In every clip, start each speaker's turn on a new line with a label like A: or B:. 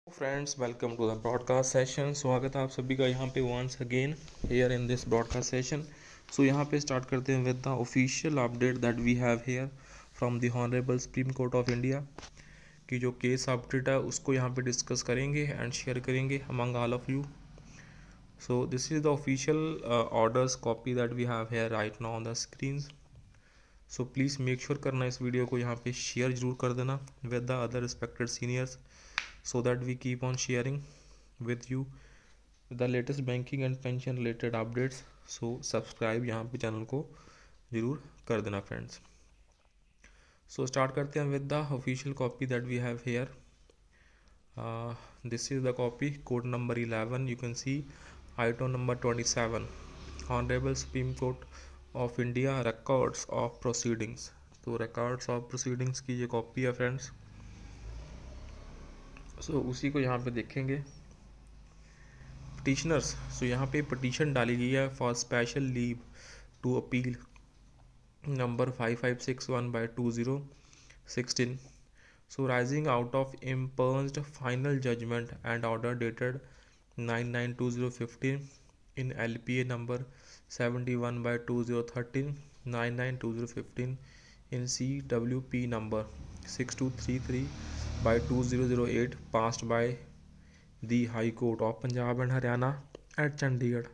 A: Friends, welcome to the broadcast session. स्वागत है आप सभी का यहाँ पे once again here in this broadcast session. So यहाँ पे स्टार्ट करते हैं with the official update that we have here from the honourable Supreme Court of India की जो केस अपडेट है उसको यहाँ पे डिस्कस करेंगे एंड शेयर करेंगे among all of you. So this is the official orders copy that we have here right now on the screen. So please make sure करना इस वीडियो को यहाँ पे शेयर जरूर कर देना with the other respected seniors so that we keep on sharing with you the latest banking and pension related updates. So subscribe यहाँ पे चैनल को ज़रूर कर देना फ्रेंड्स। So start करते हैं with the official copy that we have here. This is the copy, code number 11. You can see item number 27, Honorable Supreme Court of India records of proceedings. तो records of proceedings की ये copy है friends. सो उसी को यहाँ पे देखेंगे। Petitioners, सो यहाँ पे पिटीशन डाली गई है for special leave to appeal number 5561/2016। So arising out of impugned final judgement and order dated 9/9/2015 in LPA number 71/2013, 9/9/2015 in CWP number 6233/2008 passed by the High Court of Punjab and Haryana at Chandigarh.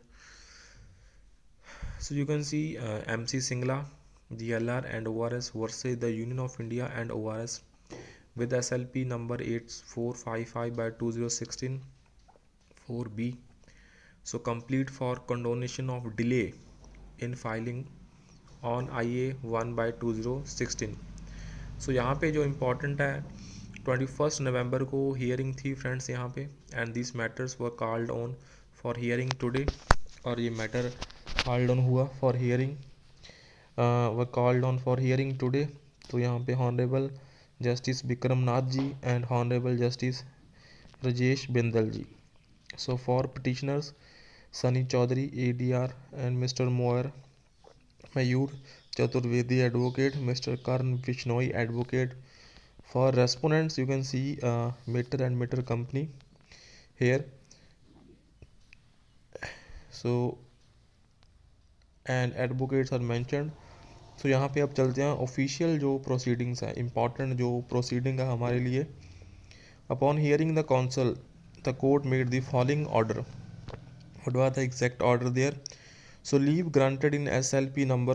A: So you can see MC Singla, DLR and ORS versus the Union of India and ORS with SLP number 8455/2016 4B. So complete for condonation of delay in filing on IA 1/2016. So यहाँ पे जो important है 21 नवंबर को hearing थी friends यहाँ पे and this matters were called on for hearing today. और ये मैटर कॉल्ड ऑन हुआ for hearing were called on for hearing today. तो यहाँ पे honourable Justice Vikram Nath ji and honourable Justice Rajesh Bindal ji. So for petitioners Sunny Chaudhary ADR and mister Mayur Mayur Chaturvedi advocate, Mr. Karn Vishnoi advocate. For respondents you can see Meter and Meter company here. So and advocates are mentioned. So यहाँ पे अब चलते हैं official जो proceedings है, important जो proceeding है हमारे लिए। Upon hearing the counsel the court made the following order. What was the exact order there? So leave granted in SLP number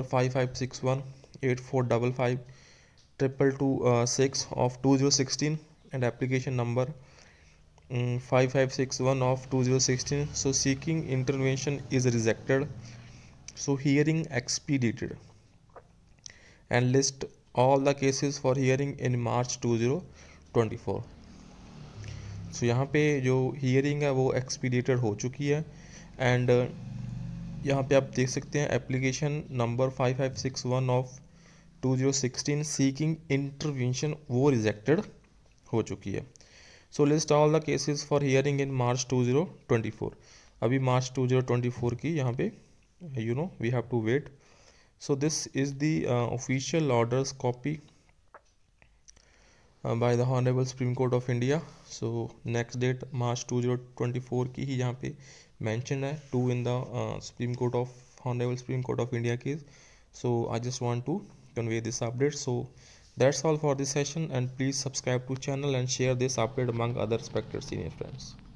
A: 5561/8455/22226 of 2016 and application number 5561 of 2016. So seeking intervention is rejected. So hearing expedited and list all the cases for hearing in March 2024. So यहाँ पे जो hearing है वो expedited हो चुकी है and यहाँ पे आप देख सकते हैं application number 5561 of 2016 seeking intervention वो रिजेक्टेड हो चुकी है। So list all the cases for hearing in March 2024। अभी मार्च 2024 की यहाँ पे we have to wait. So this is the official orders copy by the Honorable Supreme Court of India. So next date March 2024 की ही यहाँ पे mentioned है 2 in the Supreme Court of Honorable Supreme Court of India case. So I just want to convey this update. So that's all for this session and please subscribe to channel and share this update among other respected senior friends.